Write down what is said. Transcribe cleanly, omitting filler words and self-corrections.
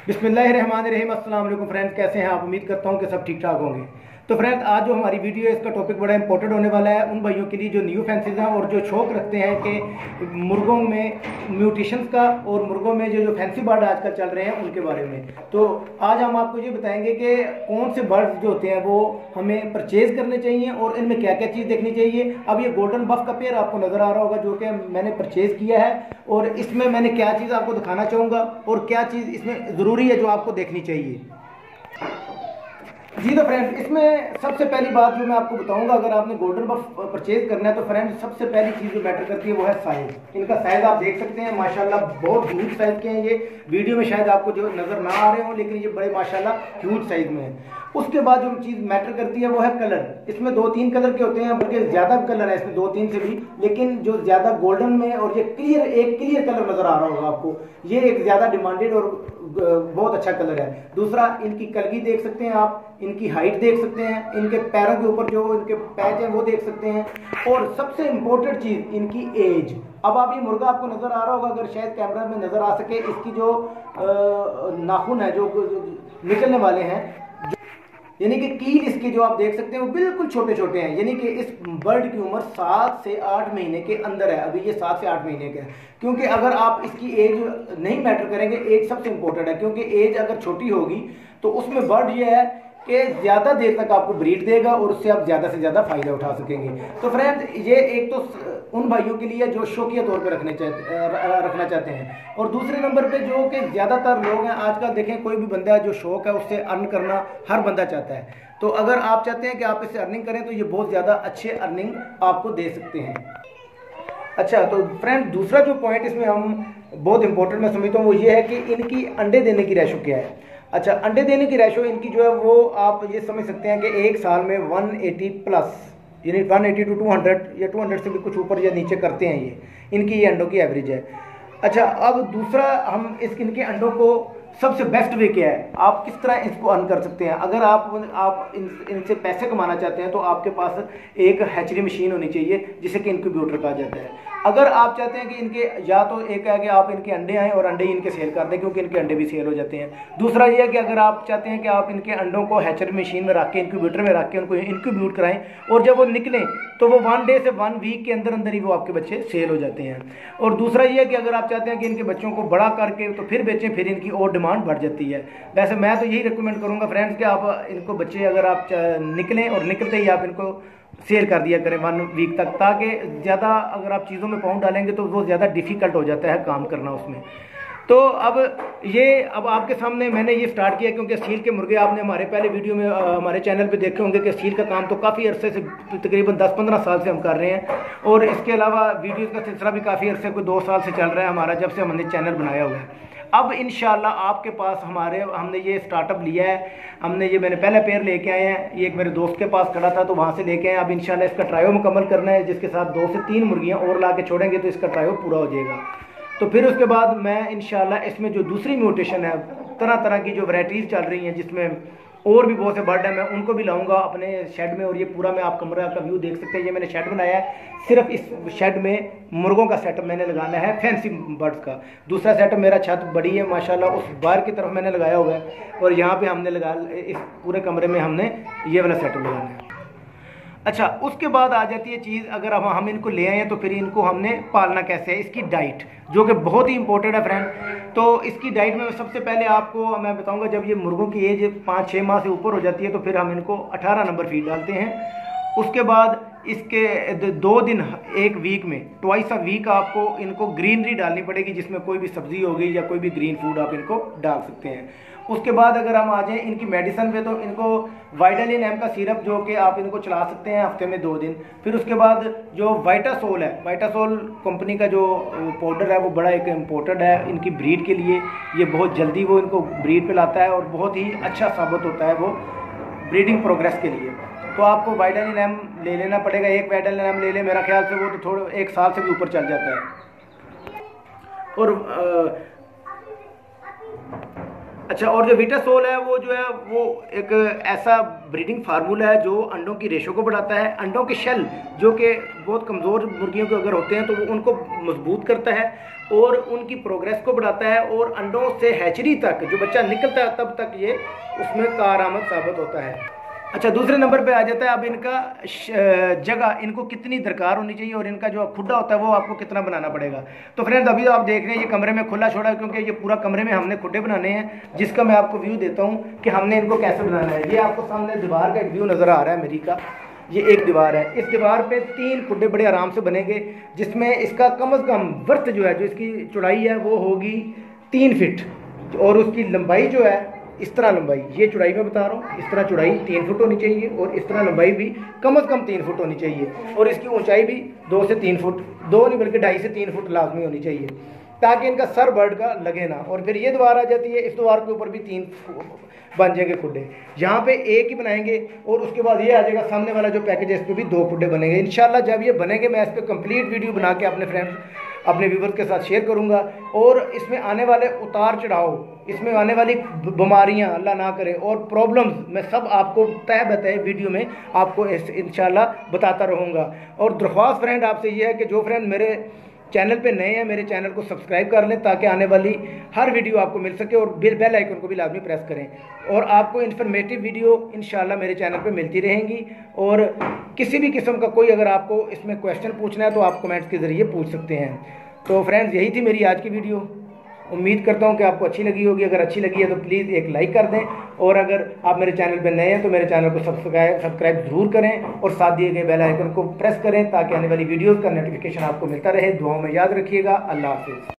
बिस्मिल्लाहिर्रहमानिर्रहीम। अस्सलाम वालेकुम फ्रेंड्स, कैसे हैं आप? उम्मीद करता हूं कि सब ठीक ठाक होंगे। तो फ्रेंड्स, आज जो हमारी वीडियो है इसका टॉपिक बड़ा इंपॉर्टेंट होने वाला है उन भाइयों के लिए जो न्यू फैंसीज हैं और जो शौक रखते हैं कि मुर्गों में म्यूटेशंस का और मुर्गों में जो फैंसी बर्ड आजकल चल रहे हैं उनके बारे में। तो आज हम आपको ये बताएंगे कि कौन से बर्ड्स जो होते हैं वो हमें परचेज करने चाहिए और इनमें क्या क्या चीज़ देखनी चाहिए। अब ये गोल्डन बफ का पेयर आपको नज़र आ रहा होगा जो कि मैंने परचेज किया है, और इसमें मैंने क्या चीज़ आपको दिखाना चाहूँगा और क्या चीज़ इसमें ज़रूरी है जो आपको देखनी चाहिए। जी तो फ्रेंड्स, इसमें सबसे पहली बात जो मैं आपको बताऊंगा, अगर आपने गोल्डन बफ परचेज करना है तो फ्रेंड्स सबसे पहली चीज़ जो मैटर करती है वो है साइज़। इनका साइज़ आप देख सकते हैं, माशाल्लाह बहुत ह्यूज साइज़ के हैं। ये वीडियो में शायद आपको जो नज़र ना आ रहे हो, लेकिन ये बड़े माशाल्लाह ह्यूज साइज़ में है। उसके बाद जो चीज़ मैटर करती है वो है कलर। इसमें 2-3 कलर के होते हैं, बल्कि ज़्यादा कलर है इसमें 2-3 से भी, लेकिन जो ज़्यादा गोल्डन में और ये एक क्लियर कलर नज़र आ रहा होगा आपको, ये एक ज़्यादा डिमांडेड और बहुत अच्छा कलर है। दूसरा, इनकी कलगी देख सकते हैं आप, इनकी हाइट देख सकते हैं, इनके पैरों के ऊपर जो इनके पैच हैं वो देख सकते हैं, और सबसे इंपॉर्टेंट चीज़ इनकी एज। अब आप ये मुर्गा आपको नज़र आ रहा होगा, अगर शायद कैमरा में नज़र आ सके, इसकी जो नाखून है जो निकलने वाले हैं, यानी कि कील इसके जो आप देख सकते हैं वो बिल्कुल छोटे छोटे हैं। यानी कि इस बर्ड की उम्र 7 से 8 महीने के अंदर है। अभी ये 7 से 8 महीने के है, क्योंकि अगर आप इसकी एज नहीं मैटर करेंगे, एज सबसे इंपॉर्टेंट है, क्योंकि एज अगर छोटी होगी तो उसमें बर्ड ये है कि ज़्यादा देर तक आपको ब्रीड देगा और उससे आप ज़्यादा से ज़्यादा फ़ायदा उठा सकेंगे। तो फ्रेंड्स, ये एक तो उन भाइयों के लिए जो शौकिया तौर पर रखना चाहते हैं, और दूसरे नंबर पे जो कि ज़्यादातर लोग हैं आजकल, देखें कोई भी बंदा जो शौक है उससे अर्न करना हर बंदा चाहता है। तो अगर आप चाहते हैं कि आप इससे अर्निंग करें तो ये बहुत ज़्यादा अच्छे अर्निंग आपको दे सकते हैं। अच्छा, तो फ्रेंड दूसरा जो पॉइंट इसमें हम बहुत इंपॉर्टेंट मैं समझता हूँ वो ये है कि इनकी अंडे देने की रेशो क्या है। अच्छा, अंडे देने की रेशो इनकी जो है वो आप ये समझ सकते हैं कि एक साल में 180 प्लस, यानी 180 to 200 या 200 से भी कुछ ऊपर या नीचे करते हैं ये इनकी ये अंडों की एवरेज है। अच्छा, अब दूसरा हम इनके अंडों को सबसे बेस्ट वे क्या है, आप किस तरह इसको अर्न कर सकते हैं। अगर आप इनसे पैसे कमाना चाहते हैं तो आपके पास एक हैचरी मशीन होनी चाहिए जिसे कि इनक्यूबेटर कहा जाता है। अगर आप चाहते हैं कि इनके, या तो एक है कि आप इनके अंडे आएँ और अंडे ही इनके सेल कर दें, क्योंकि इनके अंडे भी सेल हो जाते हैं। दूसरा ये है कि अगर आप चाहते हैं कि आप इनके अंडों को हैचरी मशीन में रख के, इनक्यूबेटर में रख के उनको इनक्यूब्यूट कराएं, और जब वो निकलें तो वो 1 डे से 1 वीक के अंदर अंदर ही वो आपके बच्चे सेल हो जाते हैं। और दूसरा ये है कि अगर आप चाहते हैं कि इनके बच्चों को बड़ा करके तो फिर बेचें, फिर इनकी और डिमांड बढ़ जाती है। वैसे मैं तो यही रिकमेंड करूँगा फ्रेंड्स कि आप इनको बच्चे अगर आप निकलें और निकलते ही आप इनको सेल कर दिया करें 1 वीक तक, ताकि ज़्यादा अगर आप चीज़ों में पाउंड डालेंगे तो वो ज़्यादा डिफ़िकल्ट हो जाता है काम करना उसमें। तो अब आपके सामने मैंने ये स्टार्ट किया क्योंकि स्टील के मुर्गे आपने हमारे पहले वीडियो में हमारे चैनल पे देखे होंगे कि स्टील का काम तो काफ़ी अरसे से, तकरीबन 10-15 साल से हम कर रहे हैं, और इसके अलावा वीडियोज़ का सिलसिला भी काफ़ी अरसे, कोई 2 साल से चल रहा है हमारा, जब से हमने चैनल बनाया हुआ है। अब इंशाल्लाह आपके पास हमने ये स्टार्टअप लिया है, मैंने पहले पेयर लेके आए हैं, ये एक मेरे दोस्त के पास खड़ा था तो वहाँ से लेके आए। अब इंशाल्लाह इसका ट्रायो मुकम्मल करना है, जिसके साथ 2 से 3 मुर्गियाँ और ला के छोड़ेंगे तो इसका ट्रायो पूरा हो जाएगा। तो फिर उसके बाद मैं इंशाल्लाह इसमें जो दूसरी म्यूटेशन है, तरह तरह की जो वैराइटीज़ चल रही हैं जिसमें और भी बहुत से बर्ड हैं, मैं उनको भी लाऊंगा अपने शेड में। और ये पूरा मैं आप कमरा का व्यू देख सकते हैं, ये मैंने शेड बनाया है। सिर्फ इस शेड में मुर्गों का सेटअप मैंने लगाना है, फैंसी बर्ड्स का। दूसरा सेटअप मेरा छत बड़ी है माशाल्लाह, उस बाहर की तरफ मैंने लगाया हुआ है, और यहाँ पे हमने इस पूरे कमरे में हमने ये वाला सेटअप लगाना है। अच्छा, उसके बाद आ जाती है चीज़, अगर हम इनको ले आए हैं तो फिर इनको हमने पालना कैसे है, इसकी डाइट जो कि बहुत ही इंपॉर्टेंट है फ्रेंड। तो इसकी डाइट में सबसे पहले आपको मैं बताऊंगा, जब ये मुर्गों की एज 5-6 माह से ऊपर हो जाती है तो फिर हम इनको 18 नंबर फीड डालते हैं। उसके बाद इसके 2 दिन एक वीक में, ट्वाइस अ वीक आपको इनको ग्रीनरी डालनी पड़ेगी, जिसमें कोई भी सब्जी होगी या कोई भी ग्रीन फूड आप इनको डाल सकते हैं। उसके बाद अगर हम आ जाएँ इनकी मेडिसिन पे, तो इनको वाइटालिन एम का सिरप जो कि आप इनको चला सकते हैं हफ्ते में 2 दिन। फिर उसके बाद जो वाइटासोल है, वाइटासोल कंपनी का जो पाउडर है वो बड़ा एक इम्पोर्टेंट है इनकी ब्रीड के लिए। ये बहुत जल्दी वो इनको ब्रीड पे लाता है और बहुत ही अच्छा साबित होता है वो ब्रीडिंग प्रोग्रेस के लिए। तो आपको वाइटालिन एम ले लेना पड़ेगा, एक वाइटालिन एम ले लें, मेरा ख्याल से वो तो थोड़ा 1 साल से भी ऊपर चल जाता है। अच्छा, और जो विटासोल है वो जो है वो एक ऐसा ब्रीडिंग फार्मूला है जो अंडों की रेशो को बढ़ाता है। अंडों के शेल जो कि बहुत कमज़ोर मुर्गियों के अगर होते हैं तो वो उनको मजबूत करता है और उनकी प्रोग्रेस को बढ़ाता है, और अंडों से हैचरी तक जो बच्चा निकलता है तब तक ये उसमें कारआमद साबित होता है। अच्छा, दूसरे नंबर पे आ जाता है अब इनका जगह, इनको कितनी दरकार होनी चाहिए और इनका जो खुड्डा होता है वो आपको कितना बनाना पड़ेगा। तो फ्रेंड्स अभी तो आप देख रहे हैं ये कमरे में खुला छोड़ा है, क्योंकि ये पूरा कमरे में हमने खुड्डे बनाने हैं, जिसका मैं आपको व्यू देता हूँ कि हमने इनको कैसे बनाना है। ये आपको सामने दीवार का एक व्यू नज़र आ रहा है मेरी का, ये एक दीवार है, इस दीवार पे 3 खुड्डे बड़े आराम से बनेंगे, जिसमें इसका कम से कम वर्थ जो है, जो इसकी चौड़ाई है वो होगी 3 फीट, और उसकी लंबाई जो है इस तरह लंबाई, ये चौड़ाई मैं बता रहा हूँ, इस तरह चौड़ाई 3 फुट होनी चाहिए और इस तरह लंबाई भी कम से कम 3 फुट होनी चाहिए, और इसकी ऊंचाई भी 2 से 3 फुट, 2 नहीं बल्कि 2.5 से 3 फुट लाजमी होनी चाहिए, ताकि इनका सर बर्ड का लगे ना। और फिर ये दीवार आ जाती है, इस दीवार के ऊपर भी 3 बन जाएंगे खुड्डे, यहाँ पे एक ही बनाएंगे, और उसके बाद ये आ जाएगा सामने वाला जो पैकेज है, इस पर भी 2 खुड्डे बनेंगे। इंशाल्लाह जब ये बनेंगे मैं इस पर कंप्लीट वीडियो बना के अपने फ्रेंड्स, अपने व्यूवर्स के साथ शेयर करूंगा, और इसमें आने वाले उतार चढ़ाव, इसमें आने वाली बीमारियां अल्लाह ना करे और प्रॉब्लम्स मैं सब आपको तय बताए वीडियो में आपको इंशाल्लाह बताता रहूँगा। और दरख्वास्त फ्रेंड आपसे ये है कि जो फ्रेंड मेरे चैनल पे नए हैं मेरे चैनल को सब्सक्राइब कर लें, ताकि आने वाली हर वीडियो आपको मिल सके, और बेल आइकन को भी लाजमी प्रेस करें, और आपको इन्फॉर्मेटिव वीडियो इंशाल्लाह मेरे चैनल पे मिलती रहेंगी। और किसी भी किस्म का कोई अगर आपको इसमें क्वेश्चन पूछना है तो आप कमेंट्स के ज़रिए पूछ सकते हैं। तो फ्रेंड्स यही थी मेरी आज की वीडियो, उम्मीद करता हूँ कि आपको अच्छी लगी होगी। अगर अच्छी लगी है तो प्लीज़ एक लाइक कर दें, और अगर आप मेरे चैनल पर नए हैं तो मेरे चैनल को सब्सक्राइब ज़रूर करें, और साथ दिए गए बेल आइकन को प्रेस करें, ताकि आने वाली वीडियोज़ का नोटिफिकेशन आपको मिलता रहे। दुआओं में याद रखिएगा। अल्लाह हाफिज़।